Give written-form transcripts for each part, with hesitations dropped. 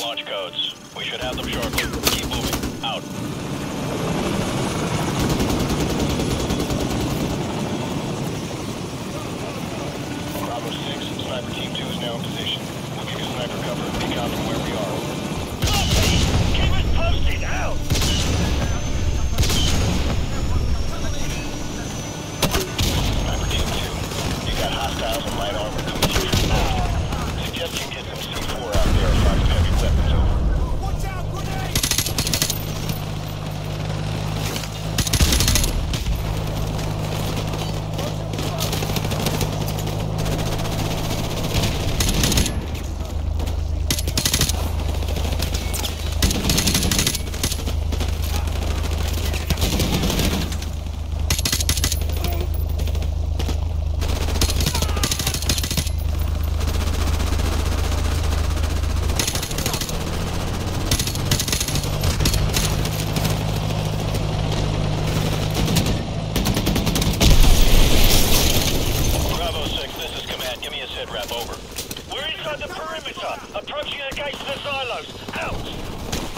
launch codes. We should have them shortly. Keep moving. Out. Bravo 6, Sniper Team 2 is now in position. We'll give you sniper cover and peek out from where we are. Copy! Keep us posted! Out! Sniper Team 2, you got hostiles and light armor coming to your left. Suggest you get some C4 out there and find some heavy weapons over. Watch out, grenade! We're inside the perimeter, approaching the gates of the silos. Out!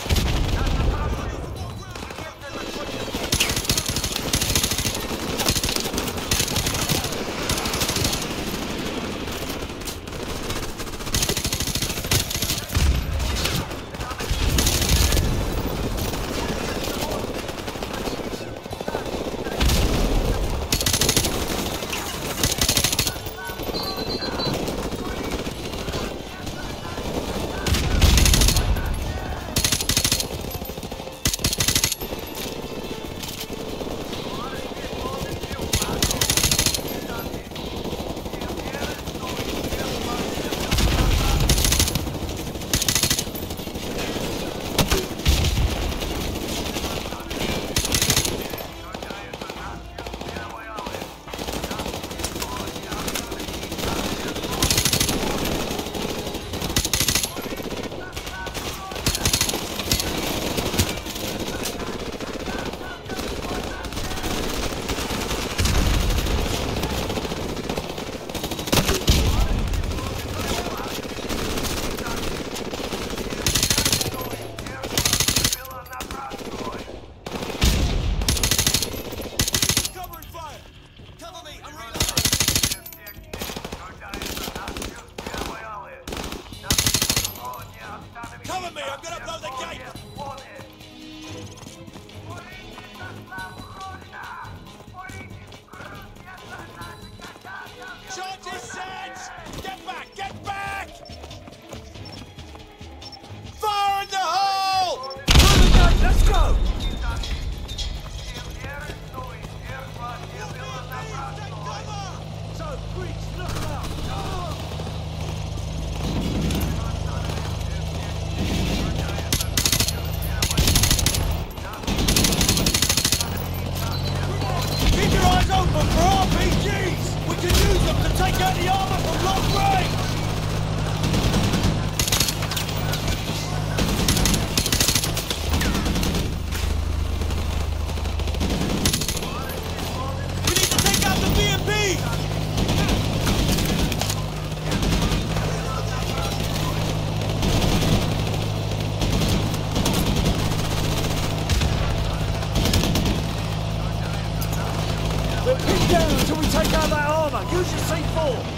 Use your C4!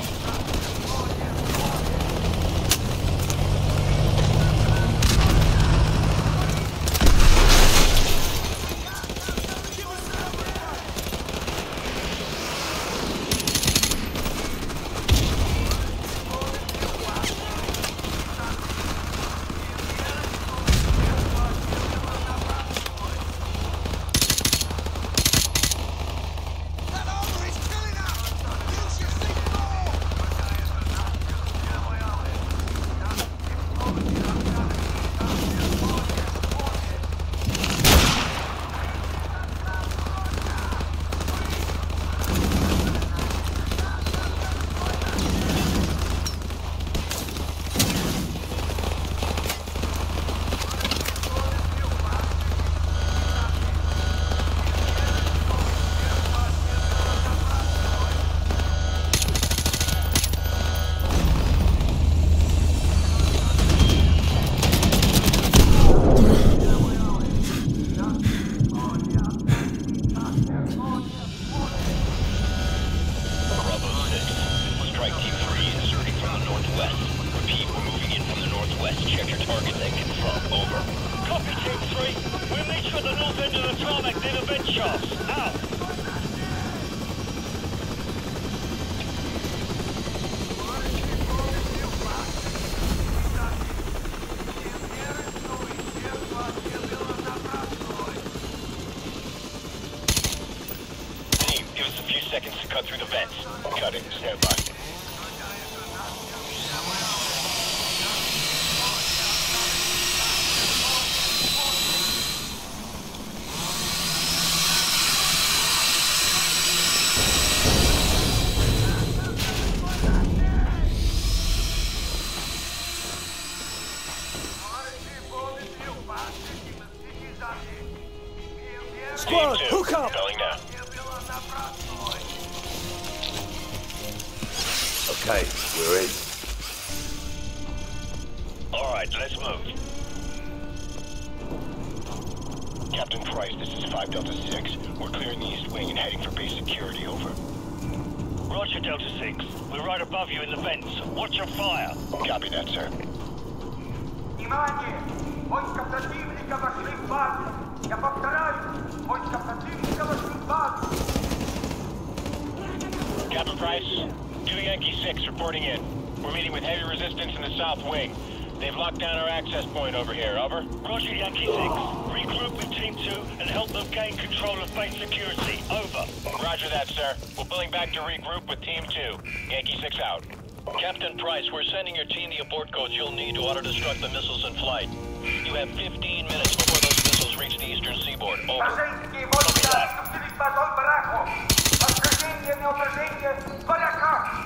That armor is killing us! Use your C4! Give us a few seconds to cut through the vents. Cutting. Stand by. Squad, hook up! Going now. Okay, we're in. Alright, let's move. Captain Price, this is 5 Delta 6. We're clearing the east wing and heading for base security, over. Roger, Delta 6. We're right above you in the vents. Watch your fire. Copy that, sir. Внимание! Войска противника вошли в базу! Я повторяю, войска противника вошли в базу! Captain Price, 2 Yankee 6 reporting in. We're meeting with heavy resistance in the south wing. They've locked down our access point over here, over. Roger, Yankee 6. Regroup with Team 2 and help them gain control of base security, over. Roger that, sir. We're pulling back to regroup with Team 2. Yankee 6 out. Captain Price, we're sending your team the abort codes you'll need to auto-destruct the missiles in flight. You have 15 minutes before those missiles reach the eastern seaboard, over. Вражеские войска вступили в базу бараку! Отражение неутражение барака!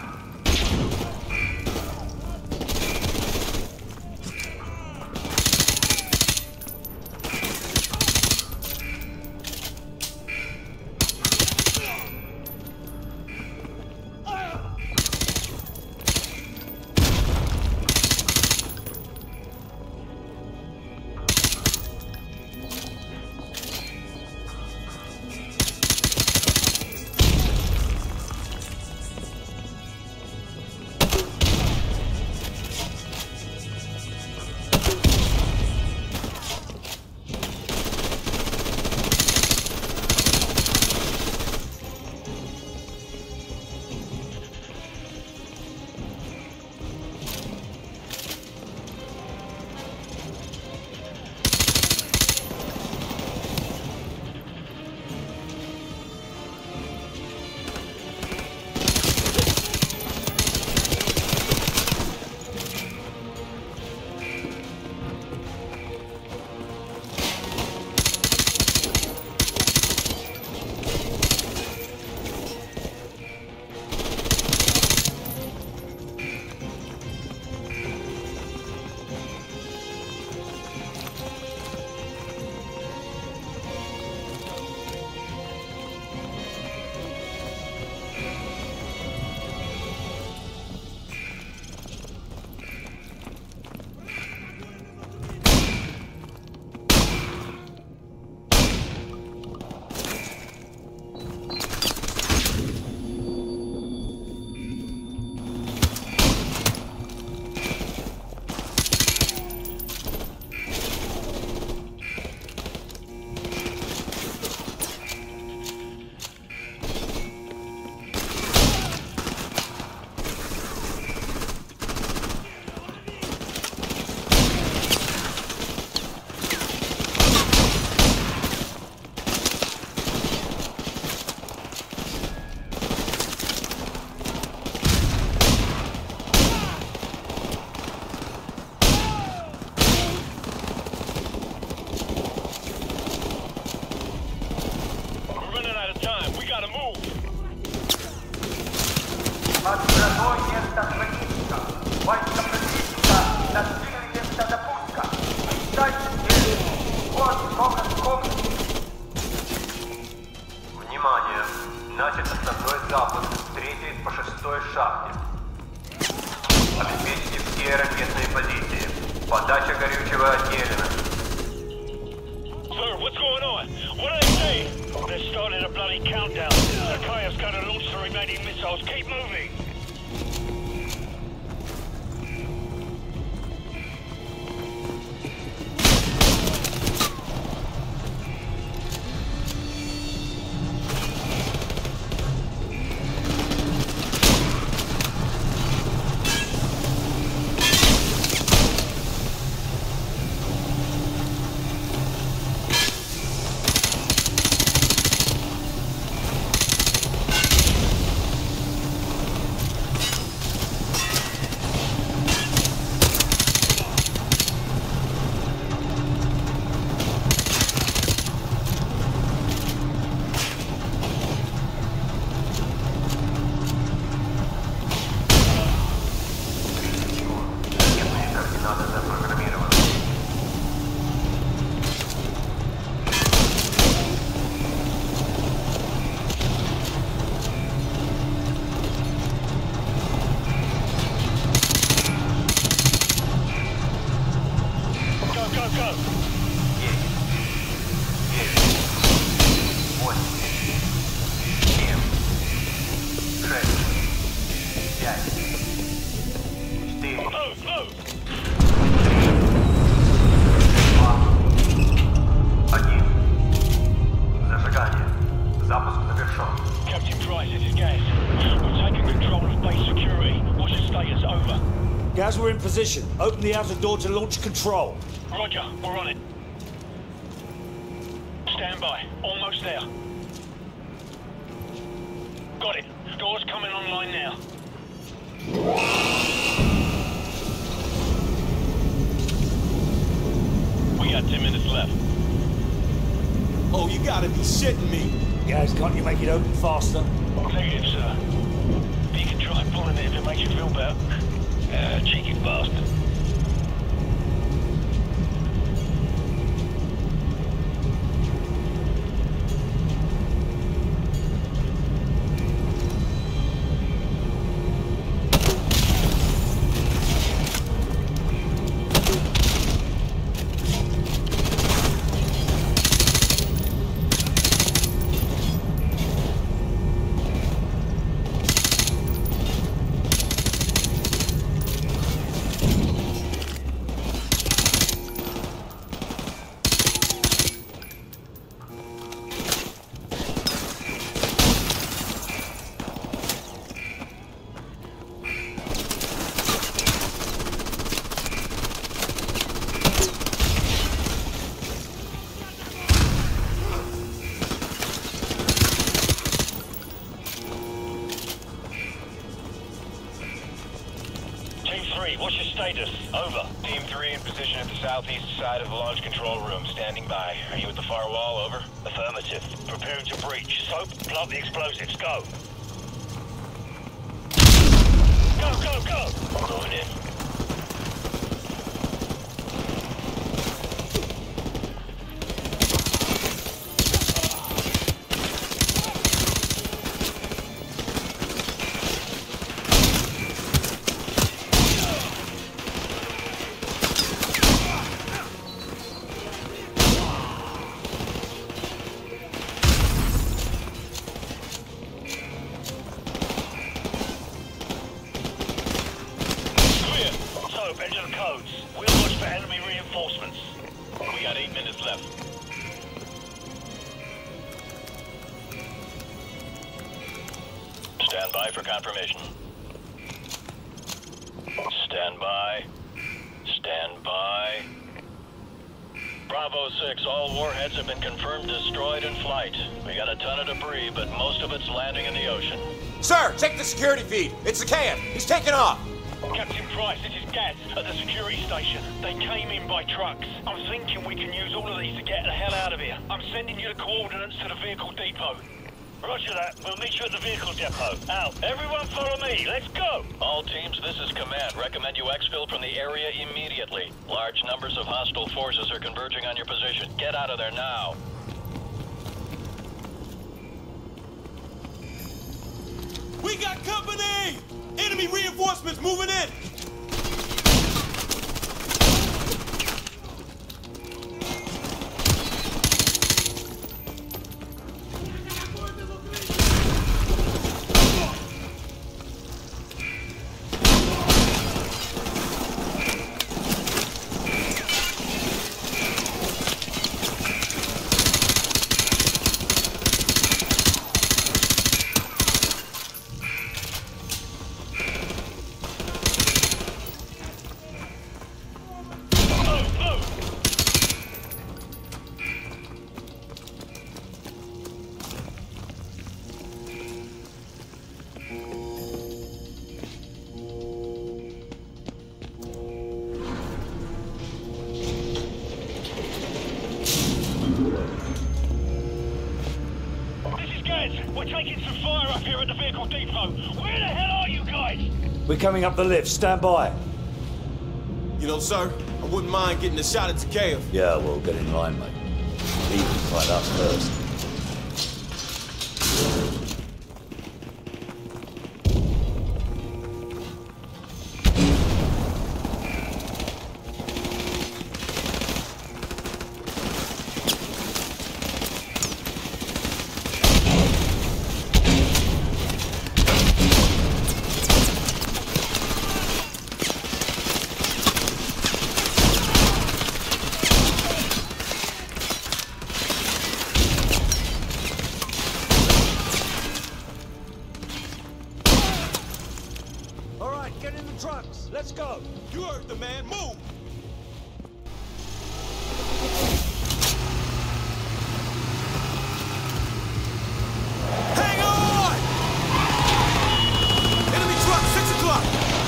Под грозой место противника. Войска противника достигли места допуска. Дальше здесь. Вот сколько. Внимание! Начат основной запуск с 3-й по 6-й шахте. Обеспечьте все ракетные позиции. Подача горючего отделена. Sir, what's going on? What are they saying? They're starting a bloody countdown. Zakhaev's gonna launch the remaining missiles. Keep moving. Price, this is Gaz. We're taking control of base security. What's your status? Over. Gaz, we're in position. Open the outer door to launch control. Roger, we're on it. Stand by. Almost there. Got it. Door's coming online now. We got 10 minutes left. Oh, you gotta be shitting me. Gaz, can't you make it open faster? Negative, sir. You can try pulling it if it makes you feel better. Cheeky bastard. What's your status? Over. Team 3 in position at the southeast side of the launch control room, standing by. Are you at the far wall? Over. Affirmative. Preparing to breach. Soap, plant the explosives. Go. Go! Moving in. Enter the codes. We'll watch for enemy reinforcements. We got 8 minutes left. Stand by for confirmation. Stand by. Stand by. Bravo 6, all warheads have been confirmed destroyed in flight. We got a ton of debris, but most of it's landing in the ocean. Sir, check the security feed. It's the KF. He's taking off. Captain Price, this is Gaz at the security station. They came in by trucks. I'm thinking we can use all of these to get the hell out of here. I'm sending you the coordinates to the vehicle depot. Roger that. We'll meet you at the vehicle depot. Out. Everyone follow me. Let's go. All teams, this is command. Recommend you exfil from the area immediately. Large numbers of hostile forces are converging on your position. Get out of there now. We got company! Enemy reinforcements moving in! We're taking some fire up here at the vehicle depot. Where the hell are you guys? We're coming up the lift. Stand by. You know, sir, I wouldn't mind getting a shot at Takeo. Yeah, well, get in line, mate. He can fight us first. trucks. Let's go. You heard the man. Move! Hang on! Enemy truck, 6 o'clock!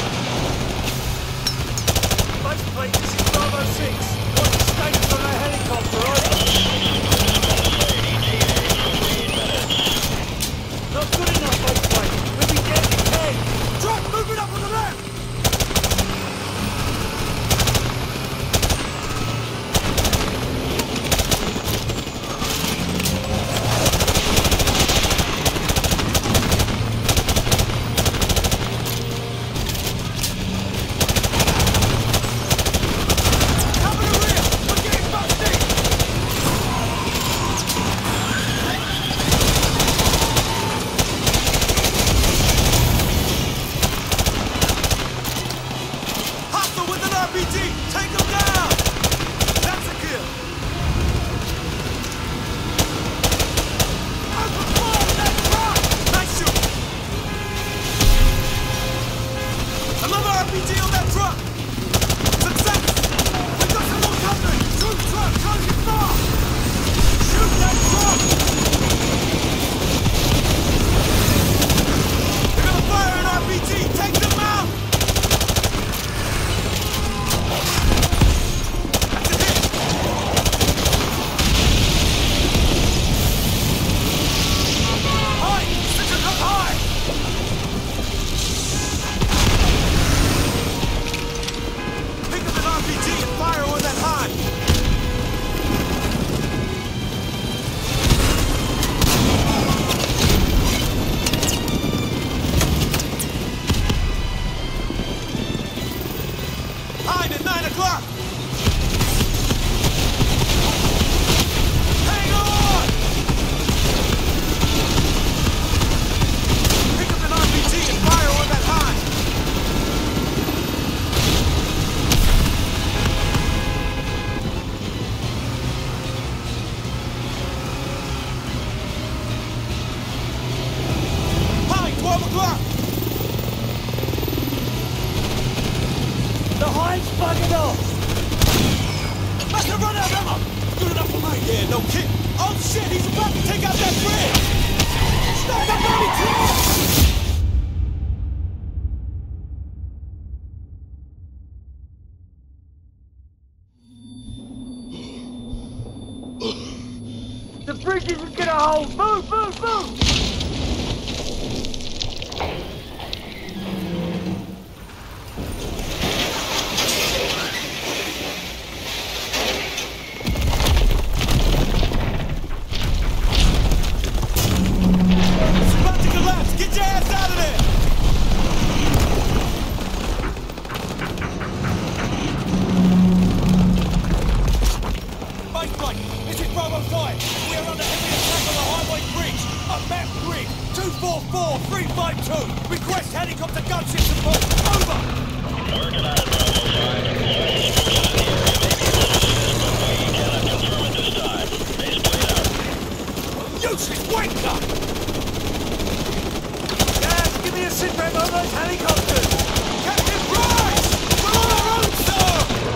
Base plate, this is Bravo 6. What's the status on that helicopter, over? Not good enough, base plate. We'll be getting 10. Truck moving up on the left! The bridge isn't gonna hold! Move, move, move! It's about to collapse! Get your ass out of there! Base plate, this is Bravo 5. We are under heavy attack on the highway bridge. On map grid, 244-352. Request helicopter gunship support. Over! Working on it, Bravo 5. We cannot confirm at this time. Base plate out. Useless wanker! Guys, give me a sit rep on those helicopters! Captain Price! We're on our own, sir!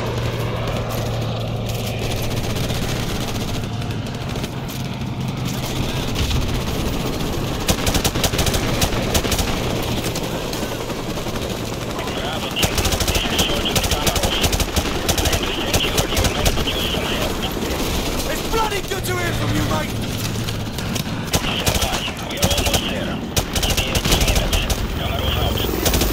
It's bloody good to hear from you, mate! We are almost there. Give me 8 minutes. Camaro's out.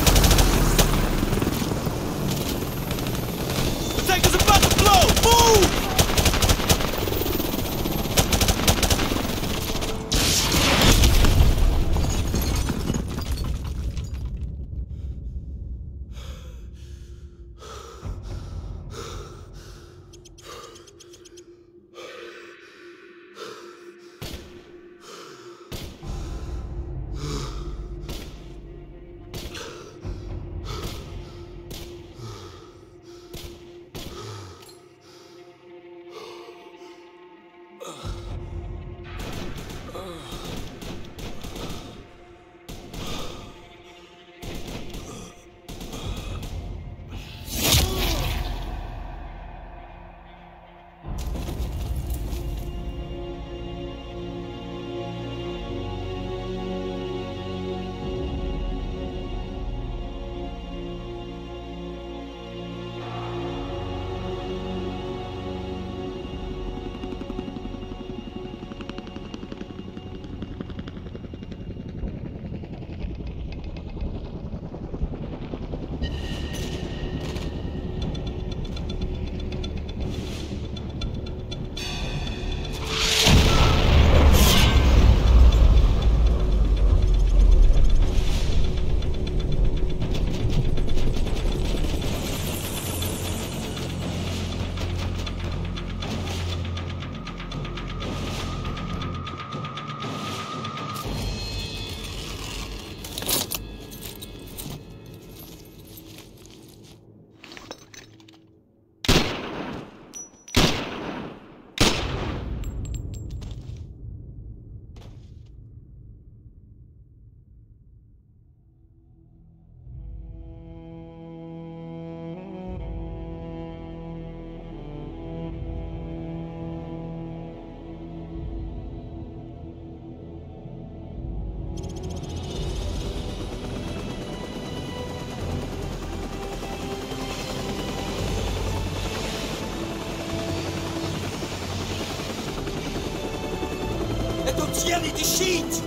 Christianity shit!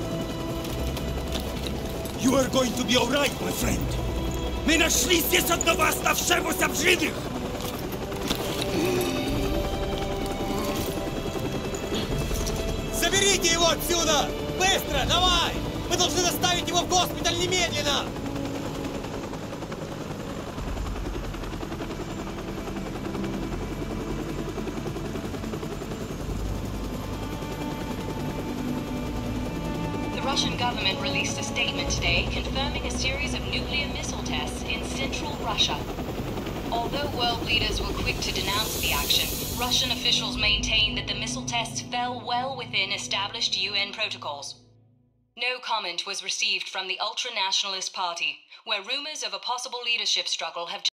You are going to be alright, my friend. Мы нашли здесь одного оставшегося в живых! Заберите его отсюда! Быстро, давай! Мы должны доставить его в госпиталь немедленно! The Russian government released a statement today confirming a series of nuclear missile tests in central Russia. Although world leaders were quick to denounce the action, Russian officials maintain that the missile tests fell well within established UN protocols. No comment was received from the ultra-nationalist party, where rumors of a possible leadership struggle have